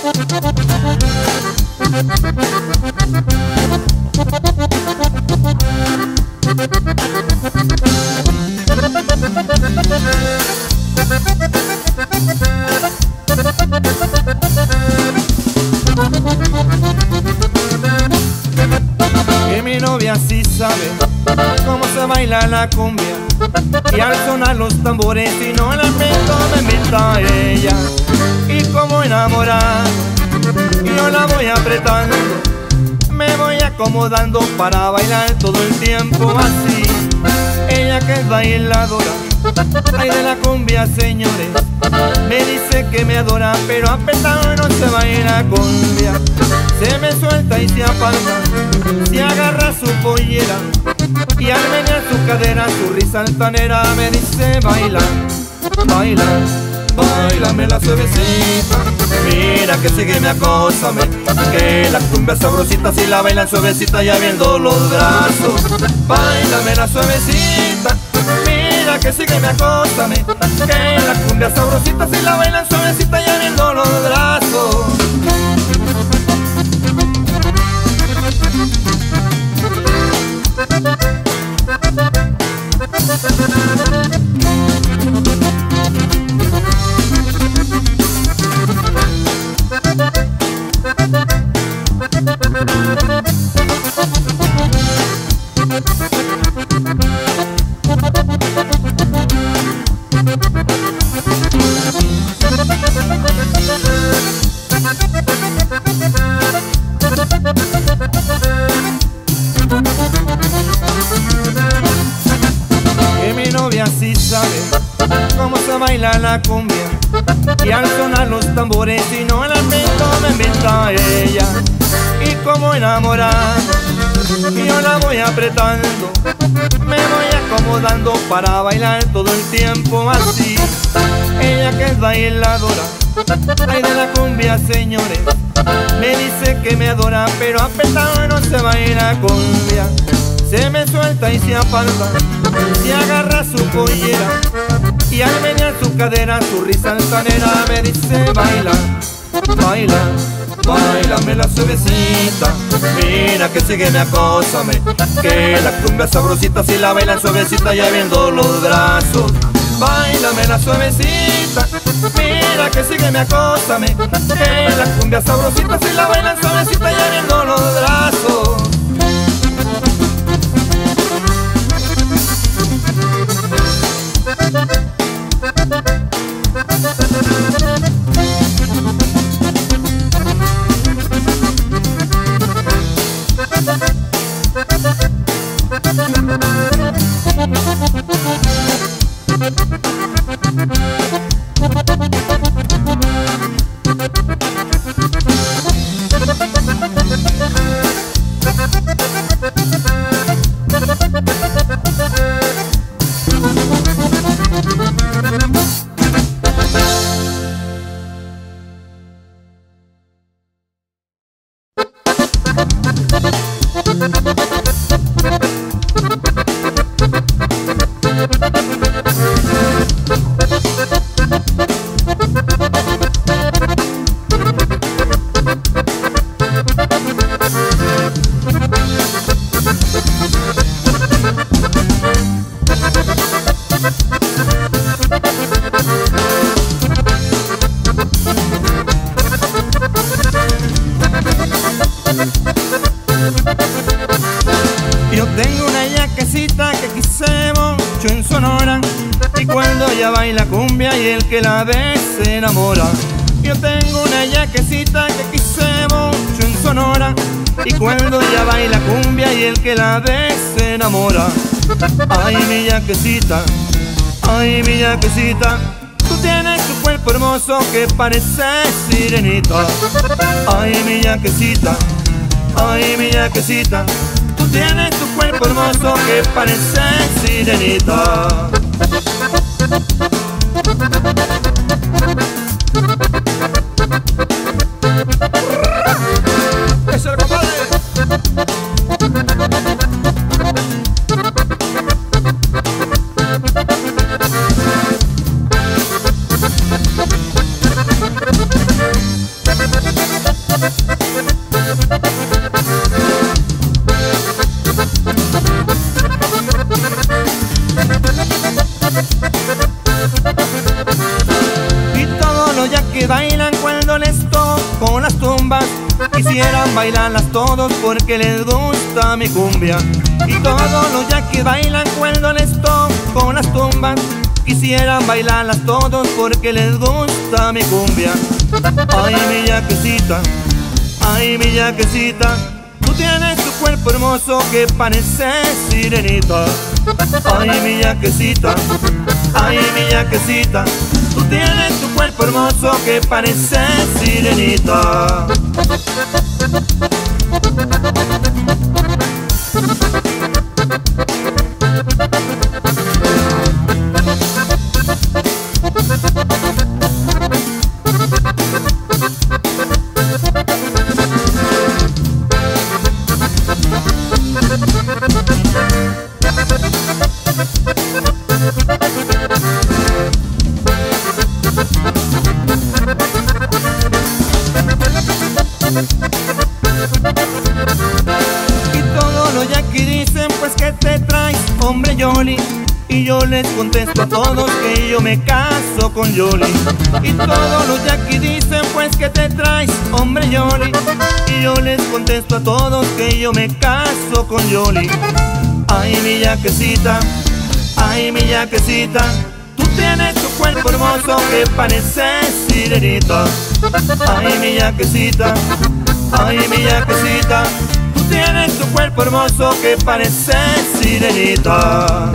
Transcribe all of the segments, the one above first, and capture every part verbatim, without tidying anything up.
Que mi novia sí sabe cómo se baila la cumbia, y al sonar los tambores y no el lamento me invita a ella. Y como enamorado yo la voy apretando, me voy acomodando para bailar todo el tiempo así. Ella que es bailadora, ay de la cumbia señores, me dice que me adora, pero a pesar no se baila cumbia. Se me suelta y se aparta, se agarra su pollera, y al menear su cadera, su risa altanera me dice baila, baila, báilame la suavecita. Mira que sígueme, acósame, que la cumbia sabrosita si la bailan suavecita ya viendo los brazos. Báilame la suavecita, mira que sígueme, acósame, que la cumbia sabrosita si la bailan suavecita ya viendo los brazos. Que mi novia sí sabe cómo se baila la cumbia, y al sonar los tambores y no el lamento me invita a ella. Y como enamorado yo la voy apretando, me voy acomodando para bailar todo el tiempo así. Ella que es bailadora, ay de la cumbia señores, me dice que me adora, pero a pesar no se baila cumbia. Se me suelta y se aparta, se agarra su pollera, y al menear su cadera, su risa altanera me dice baila, baila, báilame la suavecita. Mira que sígueme, acósame, que la cumbia sabrosita si la bailan suavecita ya viendo los brazos. Báilame la suavecita, mira que sígueme, acósame, que la cumbia sabrosita si la bailan suavecita ya viendo los brazos. Yo tengo una yaquecita que quise mucho en Sonora, y cuando ella baila cumbia y el que la ve se enamora. Yo tengo una yaquecita que quise mucho en Sonora, y cuando ella baila cumbia y el que la ve se enamora. Ay mi yaquecita, ay mi yaquecita, tú tienes tu cuerpo hermoso que parece sirenita. Ay mi yaquecita, ay mi yaquecita, tú tienes tu cuerpo hermoso que parece sirenita. ¡Eso es, compadre! bailan cuando les toco las tumbas. Quisieran bailarlas todos porque les gusta mi cumbia. Y todos los yaquis bailan cuando les toco las tumbas. Quisieran bailarlas todos porque les gusta mi cumbia. Ay, mi yaquecita, ay, mi yaquecita, tú tienes tu cuerpo hermoso que parece sirenita. Ay, mi yaquecita, ay, mi yaquecita, tú tienes tu cuerpo hermoso que parece sirenita. Y todos los yaquis dicen pues que te traes, hombre Yoli. Y yo les contesto a todos que yo me caso con Yoli. Y todos los yaquis dicen pues que te traes, hombre Yoli. Y yo les contesto a todos que yo me caso con Yoli. Ay, mi yaquecita, ay, mi yaquecita, tú tienes tu cuerpo hermoso que parece sirenita. Ay, mi yaquecita, ay, mi yaquecita, tú tienes tu cuerpo hermoso que parece sirenita.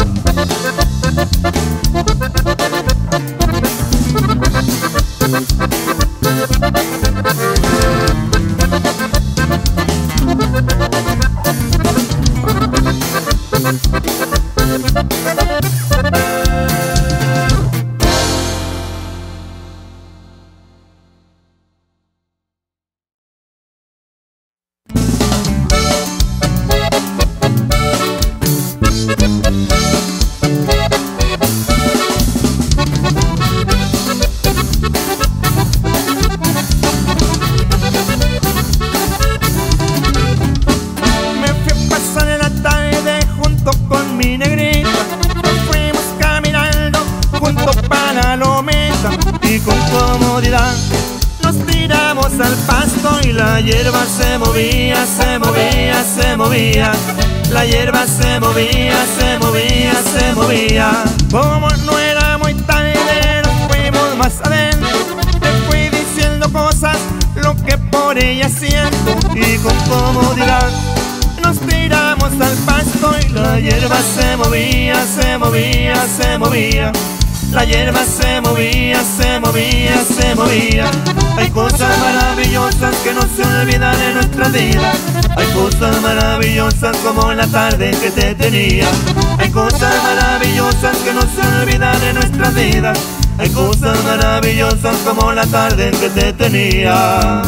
Y con comodidad nos tiramos al pasto y la hierba se movía, se movía, se movía. La hierba se movía, se movía, se movía. Como no era muy tarde, nos fuimos más adentro. Te fui diciendo cosas, lo que por ella siento. Y con comodidad nos tiramos al pasto y la hierba se movía, se movía, se movía. La hierba se movía, se movía, se movía. Hay cosas maravillosas que no se olvidan en nuestra vida. Hay cosas maravillosas como la tarde que te tenía. Hay cosas maravillosas que no se olvidan en nuestra vida. Hay cosas maravillosas como la tarde que te tenía.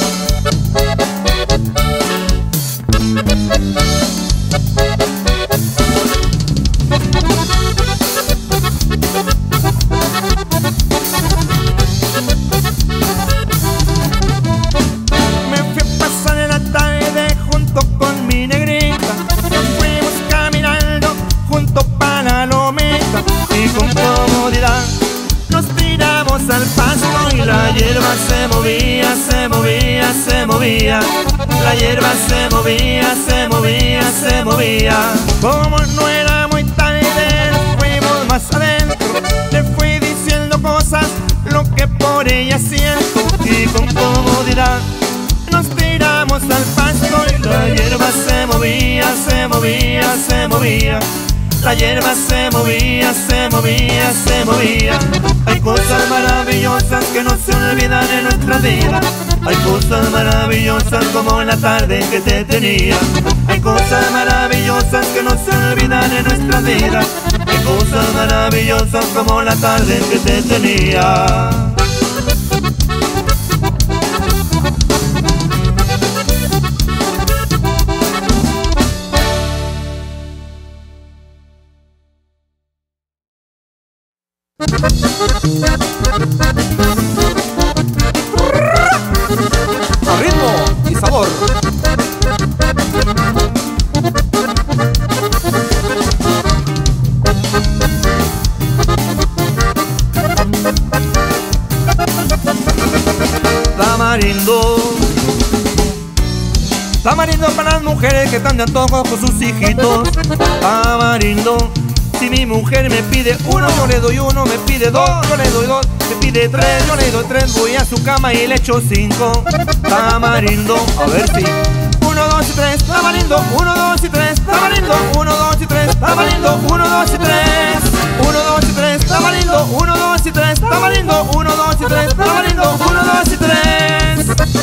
Nos tiramos al pasto y la hierba se movía, se movía, se movía. La hierba se movía, se movía, se movía. Como no era muy tarde, nos fuimos más adentro. Le fui diciendo cosas, lo que por ella siento. Y con comodidad nos tiramos al pasto y la hierba se movía, se movía, se movía. La hierba se movía, se movía, se movía. Hay cosas maravillosas que no se olvidan en nuestra vida. Hay cosas maravillosas como la tarde que te tenía. Hay cosas maravillosas que no se olvidan en nuestra vida. Hay cosas maravillosas como la tarde que te tenía. A ritmo y sabor. Tamarindo. Tamarindo para las mujeres que están de antojo con sus hijitos. Tamarindo. Si mi mujer me pide uno, yo le doy uno, me pide dos, yo le doy dos, me pide tres, yo le doy tres, voy a su cama y le echo cinco. Tamarindo, a ver si. Uno, dos y tres, tamarindo, uno, dos y tres, tamarindo, uno, dos y tres, tamarindo, uno, dos y tres, uno, dos y tres, tamarindo, uno, dos y tres, tamarindo, uno, dos y tres, tamarindo, uno, dos y tres.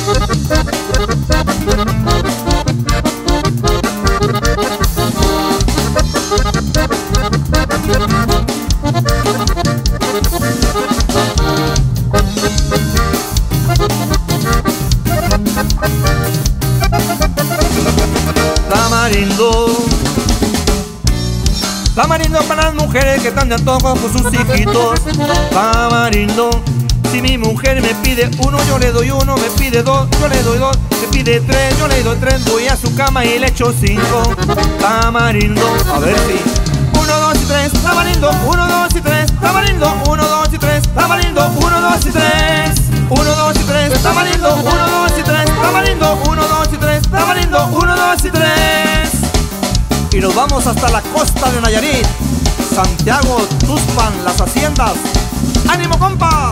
Tamarindo. Tamarindo para las mujeres que están de antojo con sus hijitos. Tamarindo. Si mi mujer me pide uno, yo le doy uno, me pide dos, yo le doy dos, me pide tres, yo le doy tres, voy a su cama y le echo cinco. Tamarindo, a ver si. Uno, dos y tres, tamarindo, uno, dos y tres, tamarindo, uno, dos y tres, tamarindo, uno, dos y tres, uno, dos y tres, tamarindo, uno, dos y tres, tamarindo, uno, dos y tres, tamarindo, uno, dos y tres. Y nos vamos hasta la costa de Nayarit, Santiago, Tuxpan, Las Haciendas. ¡Ánimo, compa!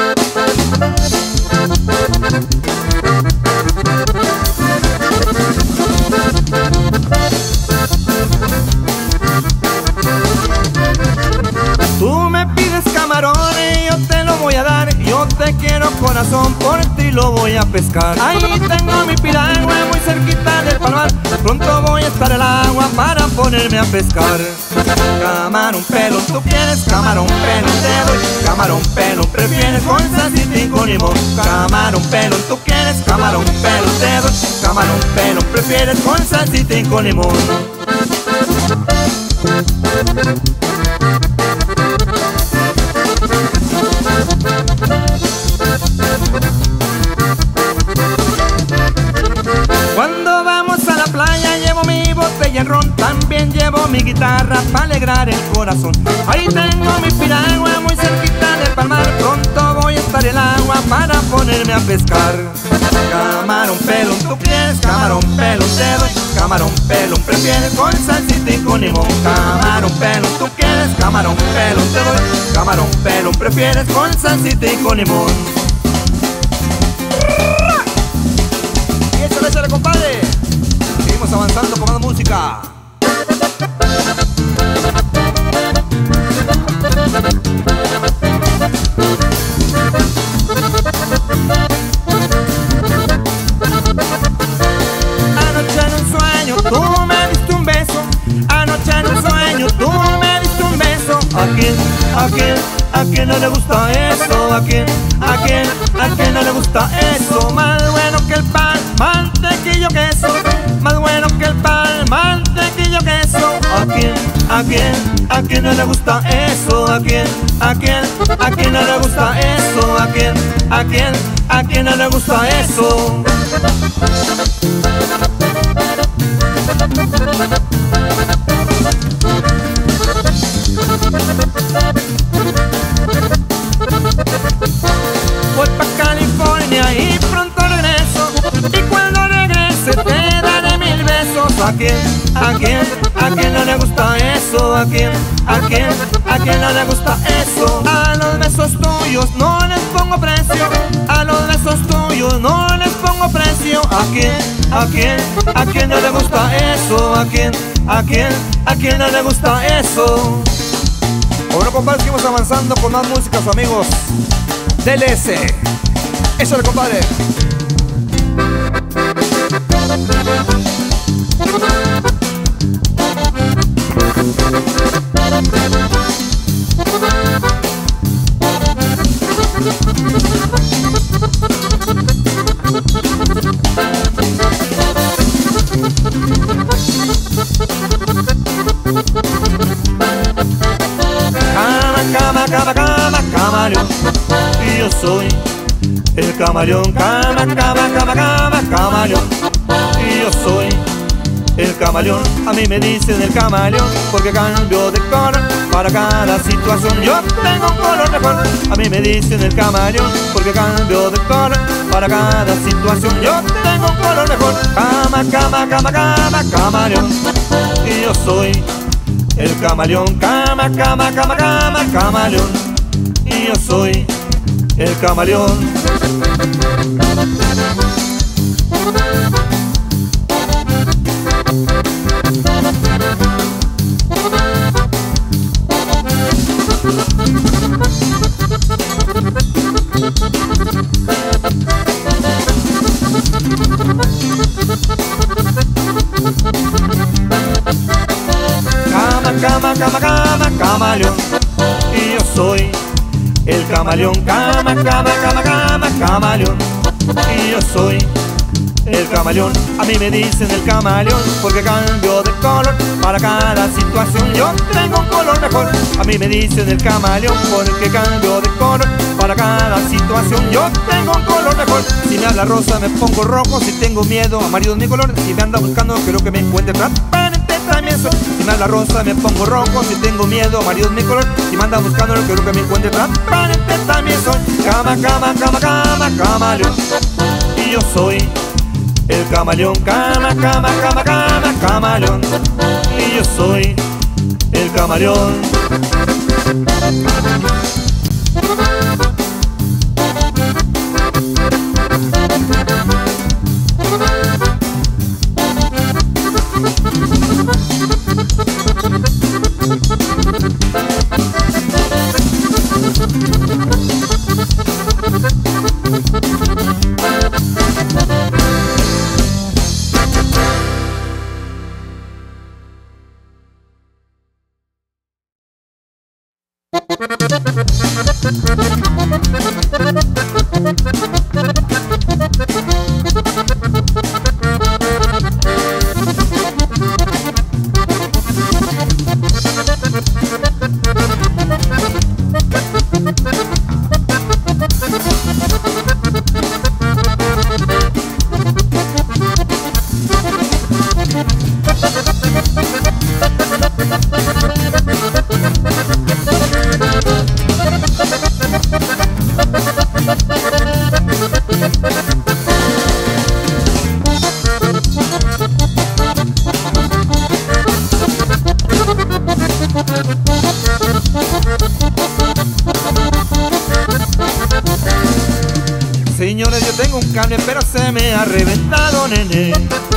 Tú me pides camarones y yo te lo voy a dar. Yo te quiero corazón, por ti lo voy a pescar. Ahí tengo mi piragua muy cerquita del palmar. Pronto voy a estar el agua para ponerme a pescar. Camarón pelón, tú quieres camarón pelón, te doy. Camarón pelón, prefieres con salsita y con limón. Camarón pelón, tú quieres camarón pelón, te doy. Camarón pelón, prefieres con salsita y con limón. Cuando vamos a la playa llevo mi botella de ron, también llevo mi guitarra para alegrar el corazón. Ahí tengo mi piragua muy cerquita del palmar, pronto voy a estar el agua para ponerme a pescar. Camarón pelón, tú quieres camarón pelón, te doy. Camarón pelón, prefieres con salsita y con limón. Camarón pelón, tú quieres camarón pelón, te doy. Camarón pelón, prefieres con salsita y con limón. ¡Échale, échale, compadre! Seguimos avanzando con más música. Anoche en un sueño tú me diste un beso. Anoche en un sueño tú me diste un beso. ¿A quién, a quién, a quién no le gusta eso? ¿A quién, a quién, a quién no le gusta eso? Más bueno que el pan, mantequillo, queso. Más bueno que el pan, mantequillo, queso. ¿A quién, a quién, a quién no le gusta eso? ¿A quién, a quién, a quién no le gusta eso? ¿A quién, a quién, a quién no le gusta eso? Voy pa' California y pronto regreso, y cuando regrese te daré mil besos. ¿A quién, a quién, a quién no le gusta eso? ¿A quién, a quién, a quién no le gusta eso? A los besos tuyos no les pongo precio, a los besos tuyos no les pongo precio. ¿A quién, a quién, a quién no le gusta eso? ¿A quién, a quién, a quién no le gusta eso? Bueno, compadre, seguimos avanzando con más música, sus amigos D L S. Échale, compadre. Cama, cama, cama, camaleón, y yo soy el camaleón. Cama, cama, cama, cama, camaleón, y yo soy el camaleón. A mí me dicen el camaleón porque cambio de color para cada situación. Yo tengo un color mejor. A mí me dicen el camaleón porque cambio de color para cada situación yo tengo un color mejor. Cama, cama, cama, cama, camaleón. Y yo soy el camaleón. Cama, cama, cama, cama, camaleón. Y yo soy el camaleón. Cama, cama, cama, cama, camaleón. Y yo soy el camaleón. Cama, cama, cama, cama, camaleón. Y yo soy el camaleón. A mí me dicen el camaleón porque cambio de color para cada situación yo tengo un color mejor. A mí me dicen el camaleón porque cambio de color para cada situación yo tengo un color mejor. Si me habla rosa me pongo rojo, si tengo miedo amarillo es mi color. Si me anda buscando creo que me encuentre transparente también soy. Si me habla rosa me pongo rojo, si tengo miedo amarillo es mi color. Si me anda buscando creo que me encuentre transparente también soy. Cama, cama, cama, cama, camaleón. Y yo soy el camaleón. Cama, cama, cama, cama, camaleón. Y yo soy el camaleón. Señores, yo tengo un cable pero se me ha reventado, nene.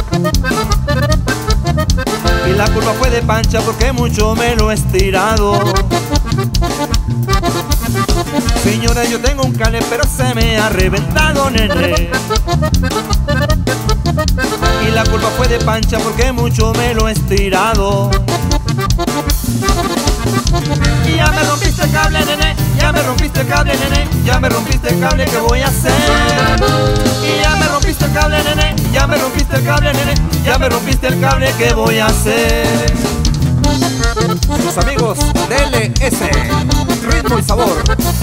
Y la culpa fue de Pancha porque mucho me lo he estirado. Señores, yo tengo un cable pero se me ha reventado, nene. Y la culpa fue de Pancha porque mucho me lo he estirado. Y ya me rompiste el cable, nene. Ya me rompiste el cable, nene. Ya me rompiste el cable, ¿qué voy a hacer? Y ya me rompiste el cable, nene. Ya me rompiste el cable, nene. Ya me rompiste el cable, ¿qué voy a hacer? Sus amigos D L S, ritmo y sabor.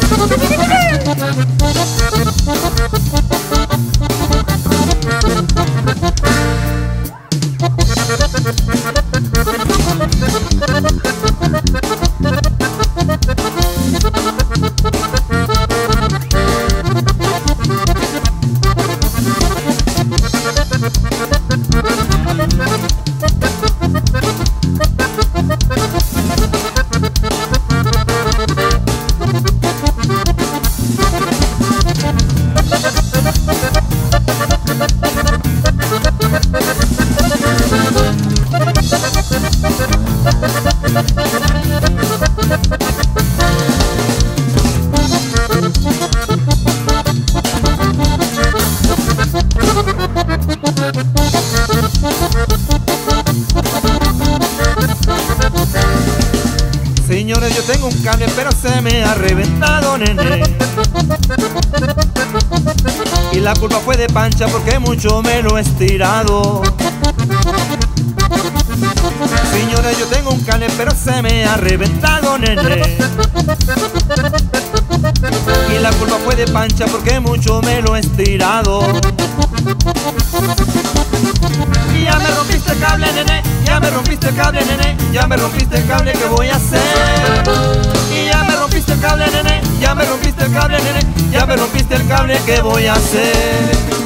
Señores, yo tengo un cable pero se me ha reventado, nene. Y la culpa fue de Pancha porque mucho me lo he estirado. Señores, yo tengo un cable pero se me ha reventado, nene. Y la culpa fue de Pancha porque mucho me lo he estirado. Y ya me rompiste el cable, nene. Ya me rompiste el cable, nene. Ya me rompiste el cable, ¿qué voy a hacer? Y ya me rompiste rompiste el cable, nene, ya me rompiste el cable, nene, ya me rompiste el cable, ¿qué voy a hacer?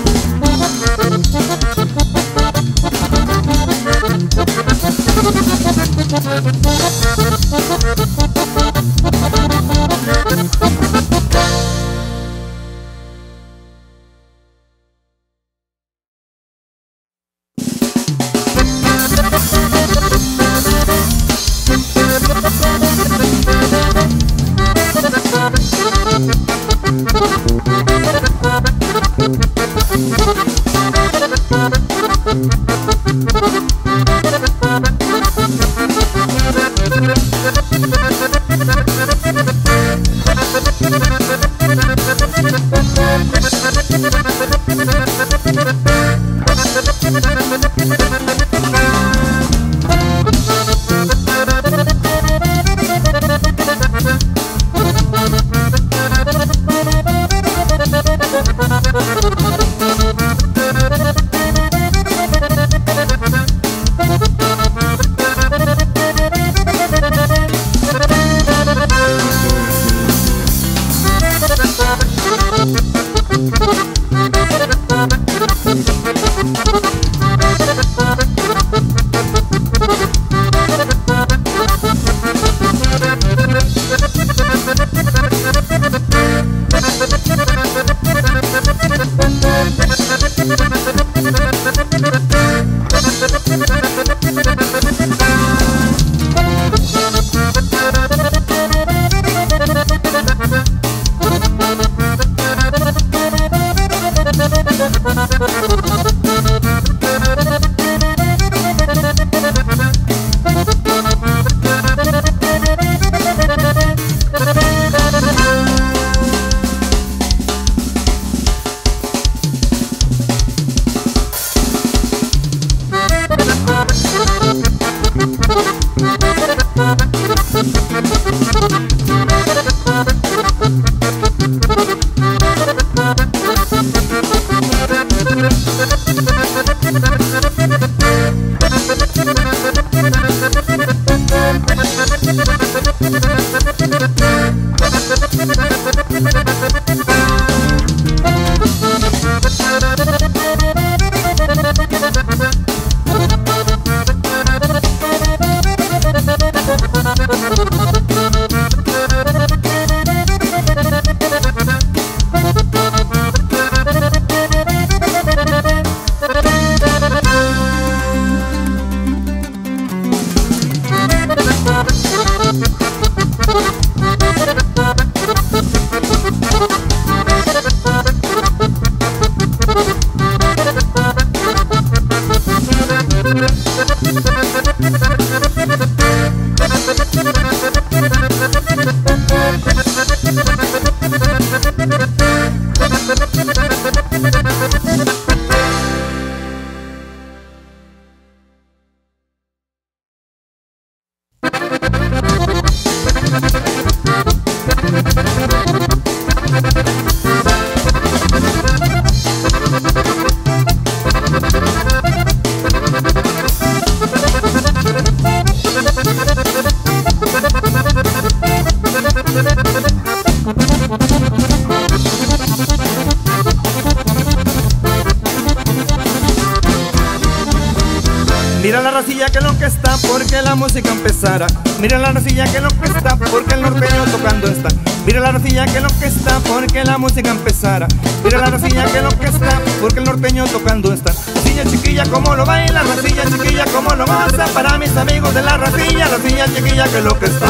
Mira la racilla que lo que está porque la música empezara. Mira la racilla que lo que está porque el norteño tocando está. Mira la racilla que lo que está porque la música empezara. Mira la racilla que lo que está porque el norteño tocando está. Racilla chiquilla como lo baila, racilla chiquilla como lo goza. Para mis amigos de la racilla, racilla chiquilla que lo que está.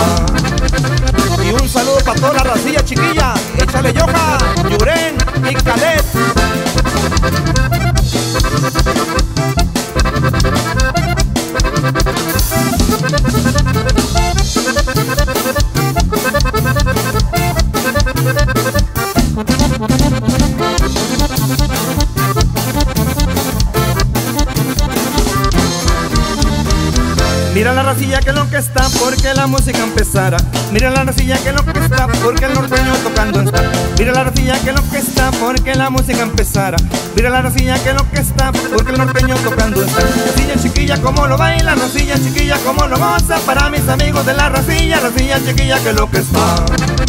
Y un saludo para toda la racilla chiquilla. Échale Yoja, Yuren y Calet. Mira la racilla que lo que está porque la música empezara. Mira la racilla que lo que está porque el norteño tocando está. Mira la racilla que lo que está porque la música empezara. Mira la racilla que lo que está porque el norteño tocando está. Racilla chiquilla como lo baila, racilla chiquilla como lo goza. Para mis amigos de la racilla, racilla chiquilla que lo que está.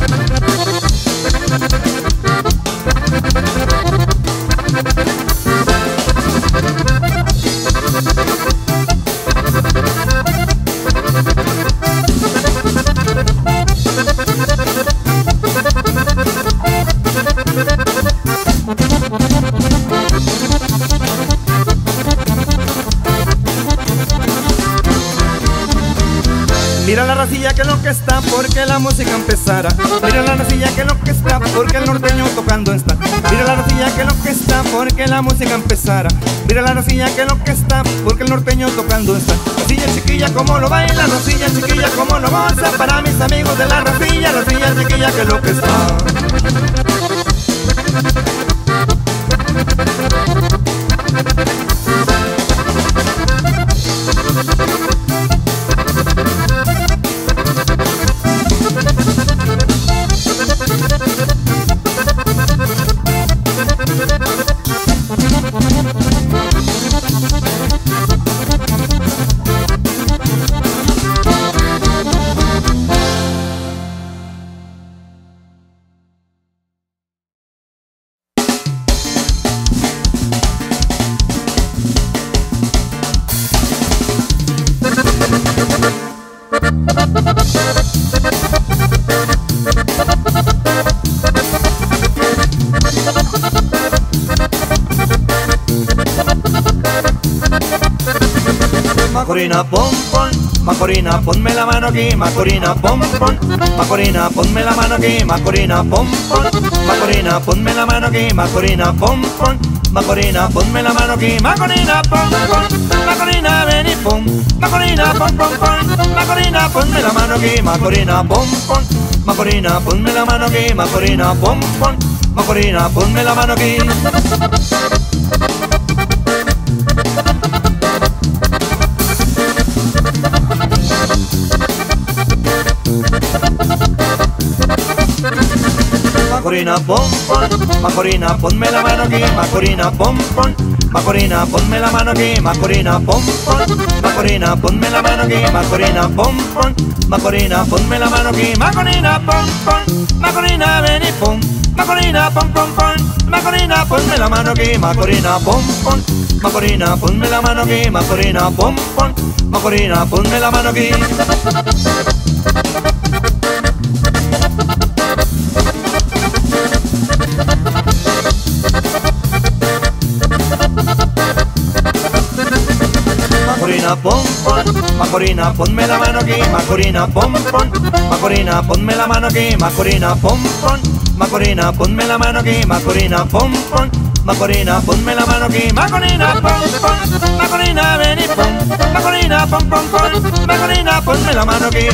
Mira la racilla que lo que está porque la música empezara. Mira la racilla que lo que está porque el norteño tocando está. Mira la racilla que lo que está porque la música empezara. Mira la racilla que lo que está porque el norteño tocando está. Racilla chiquilla como lo baila, racilla chiquilla como lo goza. Para mis amigos de la racilla, racilla chiquilla que lo que está. Macorina, pon, pon, Macorina, ponme la mano aquí, Macorina, pon, pon, Macorina, ponme la mano aquí, Macorina, pon, pon, Macorina, ponme la mano aquí, Macorina, pon, pon, Macorina, ponme la mano aquí, Macorina, pon, pon, Macorina, ven y pon, Macorina, pon, pon, pon, Macorina, ponme la mano aquí, Macorina, pon, pon, Macorina, ponme la mano aquí, Macorina, pon, pon, Macorina, ponme la mano aquí. Macorina, pon, pon, Macorina, ponme la mano aquí, Macorina, pon, pon, Macorina, ponme la mano aquí, Macorina, pon, pon, Macorina, ponme la mano aquí, Macorina, pon, pon, Macorina, ponme la mano aquí, Macorina, pon, pon, Macorina, ven y pon, Macorina, pon, pon, pon, Macorina, ponme la mano aquí, Macorina, pon, pon, Macorina, ponme la mano aquí, Macorina, pon, pon, Macorina, ponme la mano aquí. Macorina, pon, pon, Macorina, ponme la mano aquí, Macorina, pon, pon, Macorina, ponme la mano aquí, Macorina, pon, pon, Macorina, ponme la mano aquí, Macorina, pon, pon, Macorina, ponme la mano aquí, Macorina, pon, pon, Macorina, ven y pon, Macorina, pon, pon, pon, Macorina, ponme la mano aquí.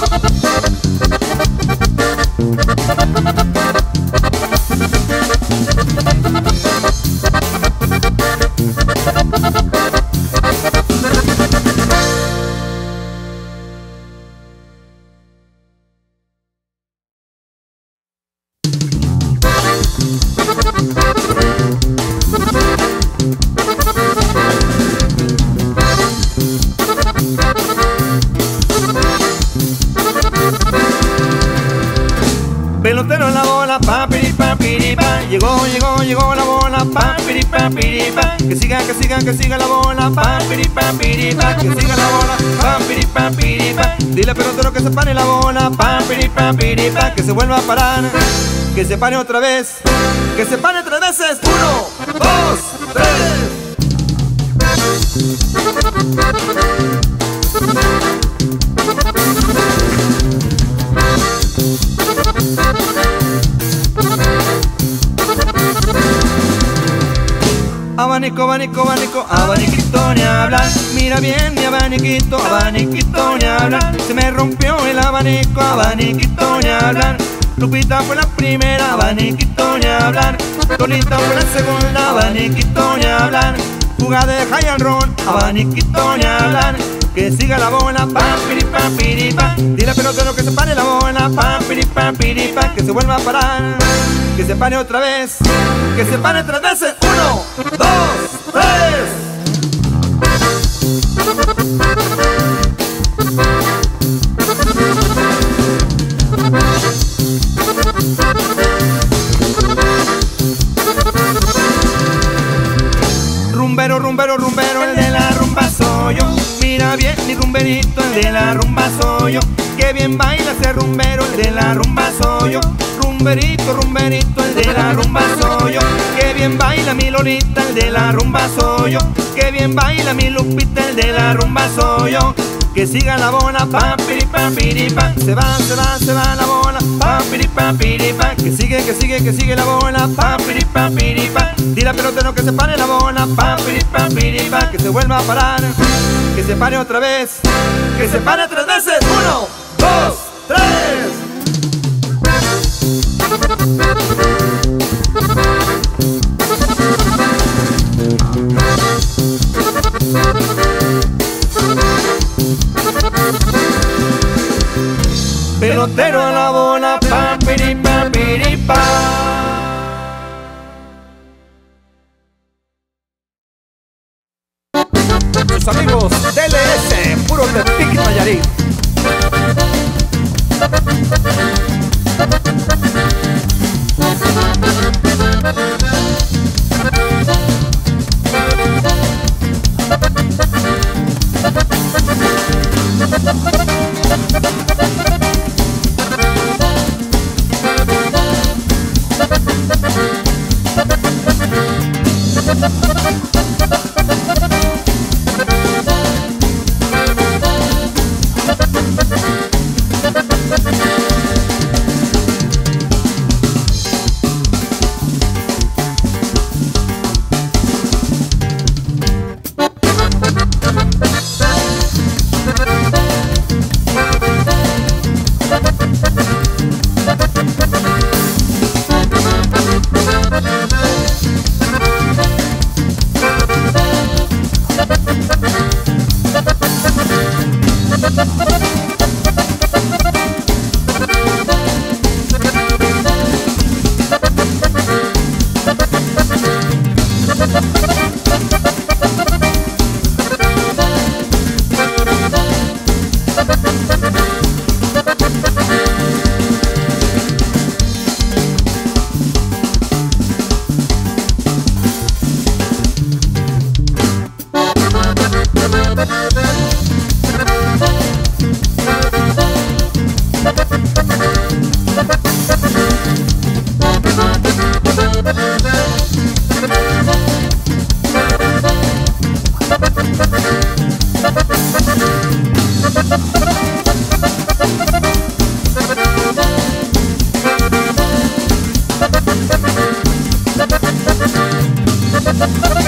Pelotero en la bola, pa, piri, pa, piri, pa. Llegó, llegó, llegó la bola, pa, piri, pa, piri, pa. Que siga, que siga, que siga la bola, pa, piri, pa, piri, pa. Que siga la bola, pa, piri, pa, piri, pa. Dile al pelotero que se pare la bola, pa, piri, pa, piri, pa. Que se vuelva a parar, que se pare otra vez, que se pare tres veces. Uno, dos, tres. Abanico, abanico, abanico, abaniquito ni hablar. Mira bien mi abaniquito, abaniquito ni hablar. Se me rompió el abanico, abaniquito ni hablar. Lupita fue la primera, abaniquito ni hablar. Tolita fue la segunda, abaniquito ni hablar. Jugada de high and roll, abaniquito ni hablar. que siga la bola, pa, piripa, piripa. Dile al pelotero que se pare la bola, pa, piripa, piripa, que se vuelva a parar, que se pare otra vez, que se pare tres veces. Uno, dos, tres. Rumbero, rumbero, rumbero, el de la rumba soy yo. Mira bien mi rumberito, el de la rumba soy yo. Que bien baila ese rumbero, el de la rumba soy yo. Rumberito, rumberito, el de la rumba soy yo. Que bien baila mi Lolita, el de la rumba soy yo. Que bien baila mi Lupita, el de la rumba soy yo. Que siga la bola, pa, piripa, piripa. Se va, se va, se va la bola, pa, piripa, piripa. Que sigue, que sigue, que sigue la bola, pa, piripa, piripa. Dile al pelotero que se pare la bola, pa, piripa, piripa. Que se vuelva a parar, que se pare otra vez, que se pare tres veces. Uno, dos, tres. Pelotero a la bola, pa, piripa, piripa. Sus amigos D L S, puro Tepic Nayarit. Thank you.